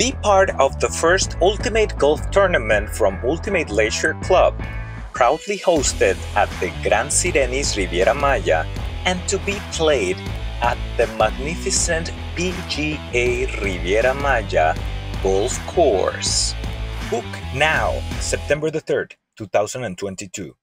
Be part of the first Ultimate Golf Tournament from Ultimate Leisure Club, proudly hosted at the Gran Sirenis Riviera Maya and to be played at the magnificent PGA Riviera Maya Golf Course. Book now, September the 3rd, 2022.